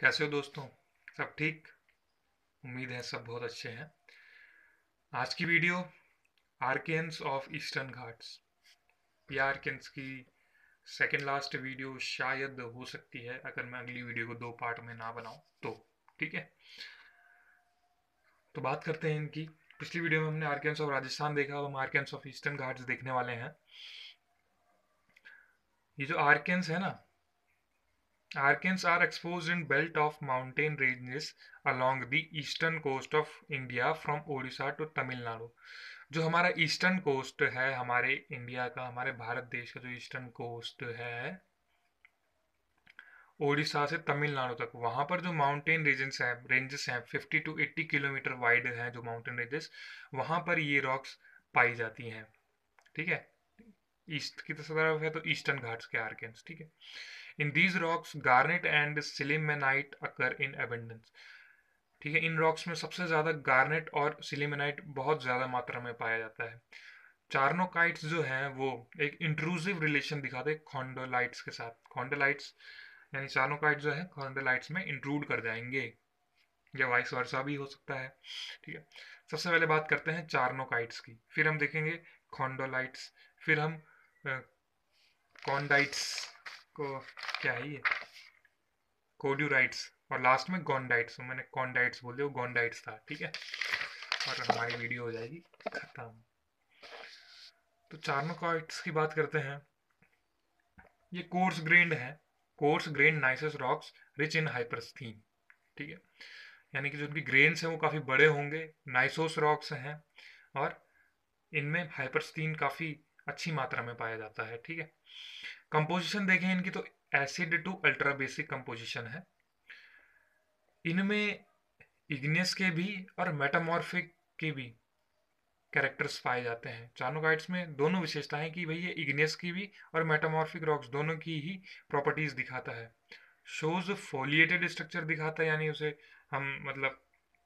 कैसे हो दोस्तों? सब ठीक? उम्मीद है सब बहुत अच्छे हैं। आज की video Archaeans of Eastern Ghats. ये आर्केन्स की सेकेंड लास्ट वीडियो शायद हो सकती है अगर मैं अगली वीडियो को दो पार्ट में ना बनाऊं तो। ठीक है, तो बात करते हैं इनकी। पिछली वीडियो में हमने आर्केन्स ऑफ राजस्थान देखा, अब हम आर्केन्स ऑफ ईस्टर्न घाट्स देखने वाले हैं। ये जो आर्केन्स है ना, Arkans are exposed in belt of mountain ranges along the eastern coast of India from Odisha to Tamil Nadu। जो हमारा ईस्टर्न कोस्ट है हमारे इंडिया का, हमारे भारत देश का जो ईस्टर्न कोस्ट है ओडिशा से तमिलनाडु तक, वहां पर जो माउंटेन रेंजेस हैं 50 to 80 किलोमीटर वाइड हैं जो माउंटेन रेंजेस, वहां पर ये रॉक्स पाई जाती हैं। ठीक है, ईस्ट की तरफ है तो ईस्टर्न घाट्स के आर्केन्स। ठीक है, in these rocks garnet and sillimanite occur in abundance. ठीक है, इन रॉक्स में सबसे ज़्यादा गार्नेट और सिलिमेनाइट बहुत ज़्यादा मात्रा में पाया जाता है। चार्नोकाइट्स जो हैं वो एक इंट्रूसिव रिलेशन दिखाते हैं खॉन्डोलाइट्स के साथ। खॉन्डोलाइट्स यानी चार्नोकाइट जो है खॉन्डोलाइट्स में इंट्रूड कर जाएंगे, या वाइस वर्सा भी हो सकता है। ठीक है, सबसे पहले बात करते हैं चार्नोकाइट्स की, फिर हम देखेंगे खॉन्डोलाइट्स, फिर हम कॉन्डाइट्स को, क्या है ये, कोड्यूराइट्स, और लास्ट में गोंडाइट्स। मैंने कॉन्डाइट्स बोल दिया, वो गोंडाइट्स था। ठीक है, और हमारी वीडियो हो जाएगी खत्म। तो चार्नोकाइट्स की बात करते हैं। ये कोर्स ग्रेन्ड है, coarse grained gneisses rocks rich in hypersthene. ठीक है, यानी कि जो उनकी ग्रेन्स हैं वो काफ़ी बड़े होंगे, नाइसोस रॉक्स हैं, और इनमें हाइपरस्थीन काफ़ी अच्छी मात्रा में पाया जाता है। ठीक है, कंपोजिशन देखें इनकी तो acid to ultra basic composition है। इनमें इग्नियस के भी और मेटामॉर्फिक के भी कैरेक्टर्स पाए जाते हैं। चार्नोकाइट्स में दोनों विशेषताएं कि भाई ये इग्नियस की भी और मेटामॉर्फिक रॉक्स दोनों की ही प्रॉपर्टीज दिखाता है। शोज फोलिएटेड स्ट्रक्चर दिखाता है, यानी उसे हम मतलब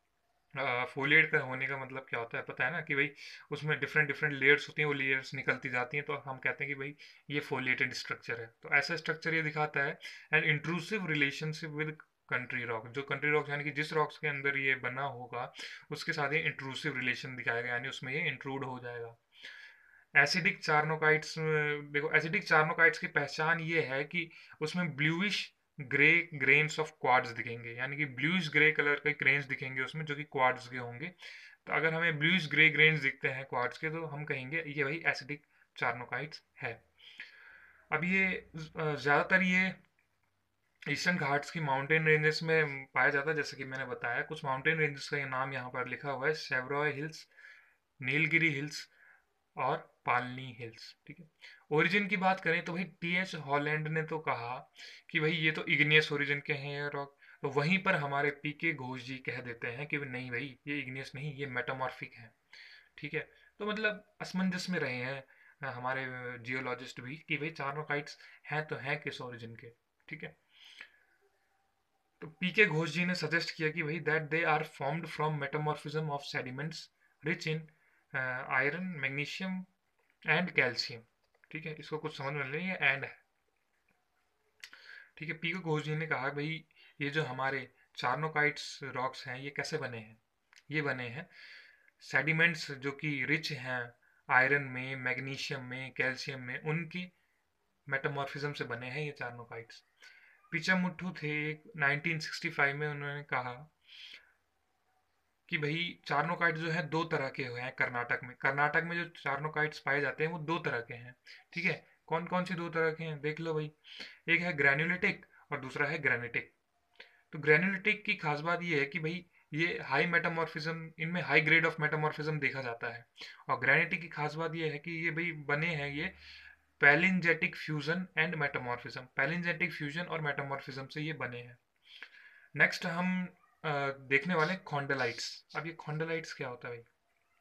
फोलिएट का होने का मतलब क्या होता है पता है ना, कि भाई उसमें डिफरेंट डिफरेंट लेयर्स होती हैं, वो लेयर्स निकलती जाती हैं, तो हम कहते हैं कि भाई ये फोलिएटेड स्ट्रक्चर है। तो ऐसा स्ट्रक्चर ये दिखाता है। And intrusive relationship with country rock, जो कंट्री रॉक्स यानी कि जिस रॉक्स के अंदर ये बना होगा उसके साथ ये इंट्रूसिव रिलेशन दिखाएगा, यानी उसमें ये इंट्रूड हो जाएगा। एसिडिक चार्नोकाइट्स, देखो एसिडिक चार्नोकाइट्स की पहचान ये है कि उसमें bluish grey grains of quartz दिखेंगे, यानी कि ब्लूइश ग्रे कलर के ग्रेन्स दिखेंगे उसमें जो कि क्वार्ट्ज के होंगे। तो अगर हमें ब्लूइश ग्रे ग्रेन्स दिखते हैं क्वार्ट्ज के तो हम कहेंगे ये भाई एसिडिक चार्नोकाइट्स है। अब ये ज़्यादातर ये ईस्टर्न घाट्स की माउंटेन रेंजेस में पाया जाता है। जैसे कि मैंने बताया, कुछ माउंटेन रेंजेस का ये नाम यहाँ पर लिखा हुआ है, सेवरॉय हिल्स, नीलगिरी हिल्स और पालनी हिल्स। ठीक है, ओरिजिन की बात करें तो भाई टी एच हॉलैंड ने तो कहा कि भाई ये तो इग्नियस ओरिजिन के हैं ये रॉक, तो वहीं पर हमारे पी के घोष जी कह देते हैं कि नहीं भाई ये इग्नियस नहीं, ये मेटामॉर्फिक है। ठीक है, तो मतलब असमंजस में रहे हैं हमारे जियोलॉजिस्ट भी कि भाई चार्नोकाइट्स हैं तो हैं किस ओरिजिन के। ठीक है, तो पी के घोष जी ने सजेस्ट किया कि भाई that they are formed from metamorphism of sediments rich in iron, magnesium and calcium. ठीक है, इसको कुछ समझ में नहीं है एंड है। ठीक है, पी के घोष जी ने कहा भाई ये जो हमारे चार्नोकाइट्स रॉक्स हैं ये कैसे बने हैं, ये बने हैं सेडिमेंट्स जो कि रिच हैं आयरन में, मैग्नीशियम में, कैल्शियम में, उनकी मेटामॉर्फिज्म से बने हैं ये चार्नोकाइट्स। पिचामुट्ठू थे एक 1965 में, उन्होंने कहा कि भाई चार्नोकाइट जो है दो तरह के हैं कर्नाटक में। कर्नाटक में जो चार्नोकाइट्स पाए जाते हैं वो दो तरह के हैं। ठीक है, कौन कौन सी दो तरह के हैं देख लो भाई। एक है ग्रैन्युलेटिक और दूसरा है ग्रेनिटिक। तो ग्रैन्युलेटिक की खास बात ये है कि भाई ये हाई मेटामॉर्फिज्म, इनमें हाई ग्रेड ऑफ मेटामॉर्फिज्म देखा जाता है। और ग्रेनिटिक की खास बात ये है कि ये भाई बने हैं ये palingenetic fusion and metamorphism, palingenetic fusion और मेटामॉर्फिज्म से ये बने हैं। नेक्स्ट हम देखने वाले खॉन्डलाइट्स। अब ये खॉन्डलाइट्स क्या होता है भाई?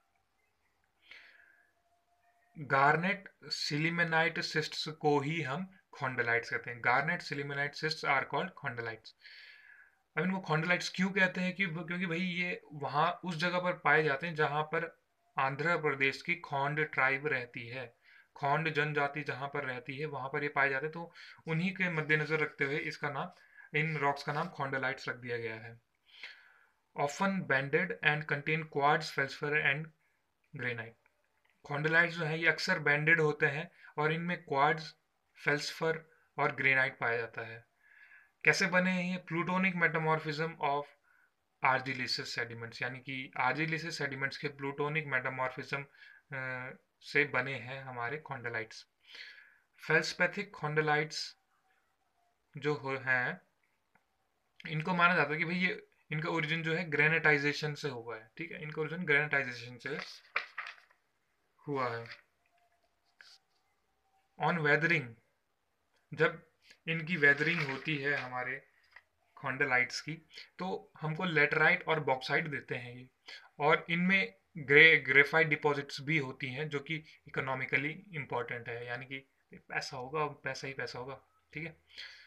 गार्नेट सिलिमेनाइट सिस्ट्स को ही हम खॉन्डलाइट्स कहते हैं। Garnet sillimanite schists are called khondalites. अब इनको खॉन्डलाइट्स क्यों कहते हैं कि क्योंकि भाई ये वहाँ उस जगह पर पाए जाते हैं जहाँ पर आंध्र प्रदेश की खॉन्ड ट्राइब रहती है, खॉन्ड जनजाति जहाँ पर रहती है वहाँ पर ये पाए जाते हैं, तो उन्हीं के मद्देनजर रखते हुए इसका नाम इन रॉक्स का नाम खोंडलाइट्स रख दिया गया है। Often banded and contain quartz, feldspar and granite. Khondalites जो है ये अक्सर बैंडेड होते हैं और इनमें क्वार्ट्ज, फेल्सफर और ग्रेनाइट पाया जाता है। कैसे बने हैं ये? Plutonic metamorphism of argillaceous sediments, यानी कि आर्जिलिसिस सेडिमेंट्स के प्लूटोनिक मेटामॉर्फिज्म से बने हैं हमारे खोंडलाइट्स। फेल्सपैथिक खोंडलाइट्स जो हैं, इनको माना जाता है कि भाई ये इनका ओरिजिन जो है ग्रेनेटाइजेशन से हुआ है। ठीक है, इनका ओरिजिन ग्रेनेटाइजेशन से हुआ है। ऑन वेदरिंग, जब इनकी वेदरिंग होती है हमारे खोंडलाइट्स की, तो हमको लेटराइट और बॉक्साइट देते हैं ये, और इनमें ग्रेफाइट डिपॉजिट्स भी होती हैं जो कि इकोनॉमिकली इम्पोर्टेंट है, यानी कि पैसा होगा, पैसा ही पैसा होगा। ठीक है,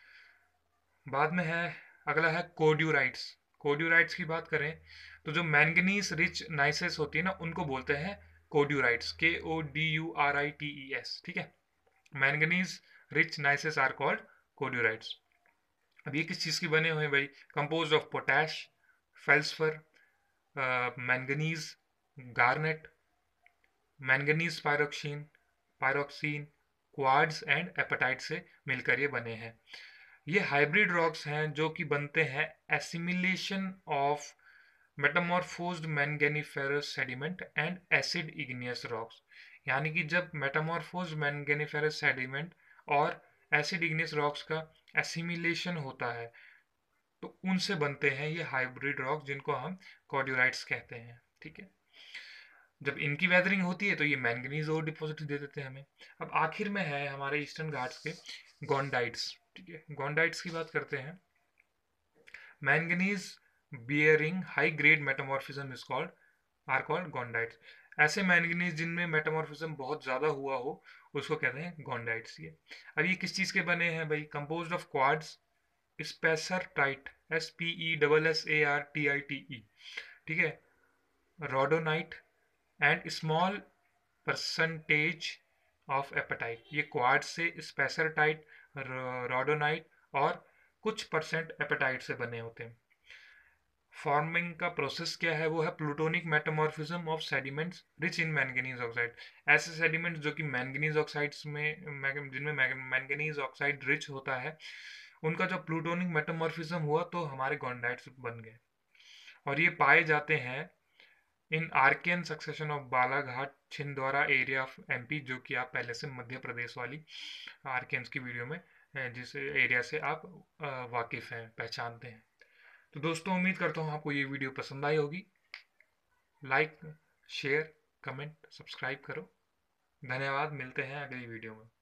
बाद में है, अगला है कोड्यूराइट्स। कोड्यूराइट्स की बात करें तो जो मैंगनीज रिच नाइसेस होती है ना, उनको बोलते हैं कोड्यूराइट्स, KODURITES। ठीक है, manganese rich gneisses are called kodurites. अब ये किस चीज़ की बने हुए हैं भाई? Compose of potash, feldspar, manganese, garnet, manganese pyroxene, quartz and apatite से मिलकर ये बने हैं। ये हाइब्रिड रॉक्स हैं जो कि बनते हैं assimilation of metamorphosed manganiferous sediment and acid igneous rocks, यानी कि जब मेटामॉर्फोज्ड मैंगनीफेरस सेडिमेंट और एसिड इग्नियस रॉक्स का एसिमिलेशन होता है तो उनसे बनते हैं ये हाइब्रिड रॉक्स, जिनको हम कॉर्ड्यूराइट्स कहते हैं। ठीक है, जब इनकी वेदरिंग होती है तो ये मैंगनीज और डिपॉजिट दे देते हैं हमें। अब आखिर में है हमारे ईस्टर्न घाट्स के गोंडाइट्स। ठीक है, गोंडाइट्स की बात करते हैं। Manganese bearing high grade metamorphism is called are called gondites. ऐसे मैंगनीज जिनमें मेटामॉर्फिज्म बहुत ज़्यादा हुआ हो उसको कहते हैं गोंडाइट्स। ये अब ये किस चीज़ के बने हैं भाई? Composed of quartz, spessartite, SPESSARTITE, ठीक है, rhodonite and small percentage of apatite. ये क्वाड से स्पेसरटाइट, रोडोनाइट और कुछ परसेंट एपेटाइट से बने होते हैं। फॉर्मिंग का प्रोसेस क्या है? वो है plutonic metamorphism of sediments rich in manganese oxide. ऐसे सेडिमेंट्स जो कि मैंगनीज ऑक्साइड्स में, जिनमें मैंगनीज ऑक्साइड रिच होता है, उनका जो प्लूटोनिक मेटामॉर्फिज्म हुआ तो हमारे गोंडाइट्स बन गए। और ये पाए जाते हैं in Archean succession of Balaghat Chhindwara area of MP, जो कि आप पहले से मध्य प्रदेश वाली आर्कियंस की वीडियो में जिस एरिया से आप वाकिफ़ हैं, पहचानते हैं। तो दोस्तों, उम्मीद करता हूँ आपको ये वीडियो पसंद आई होगी। लाइक, शेयर, कमेंट, सब्सक्राइब करो। धन्यवाद, मिलते हैं अगली वीडियो में।